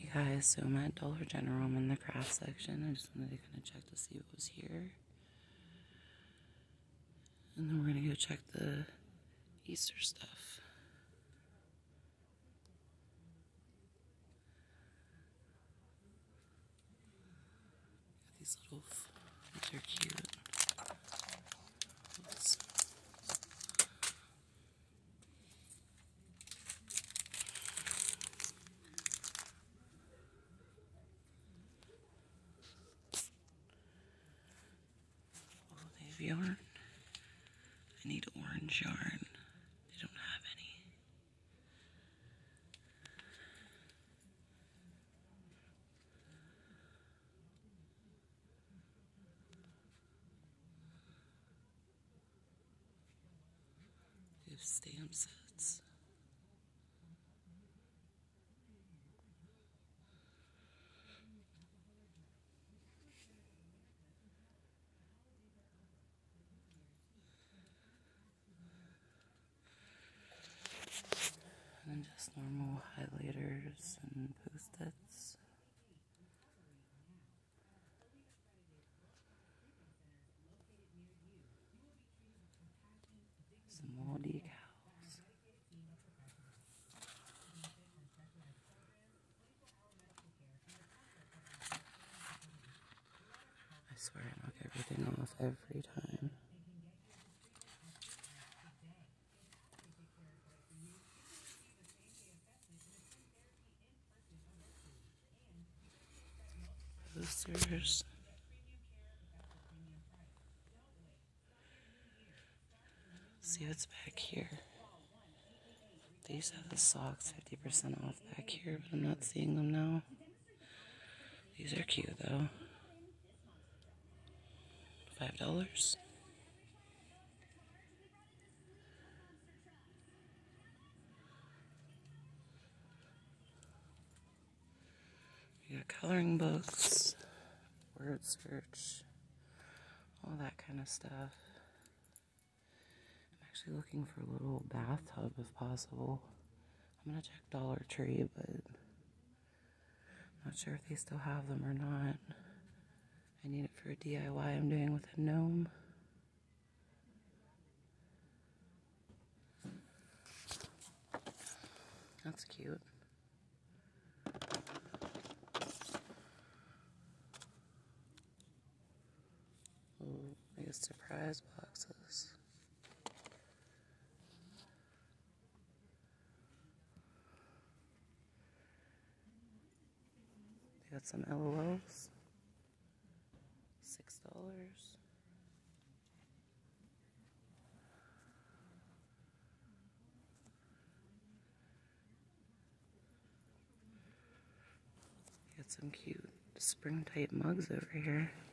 Hey guys, so I'm at Dollar General. I'm in the craft section. I just wanted to kind of check to see what was here. And then we're going to go check the Easter stuff. Got these little, these are cute. Oops. Oh, they have yarn. I need orange yarn. They don't have any. They have stamp sets. And then just normal highlighters and post-its. Some wall decals. I swear I knock everything off every time. Posters. See what's back here. They used to have the socks 50% off back here, but I'm not seeing them now. These are cute though. $5. You got coloring books, word search, all that kind of stuff. I'm actually looking for a little bathtub if possible. I'm gonna check Dollar Tree, but I'm not sure if they still have them or not. I need it for a DIY I'm doing with a gnome. That's cute. Ooh, I guess surprise boxes. They got some LOLs. $6. Got some cute spring type mugs over here.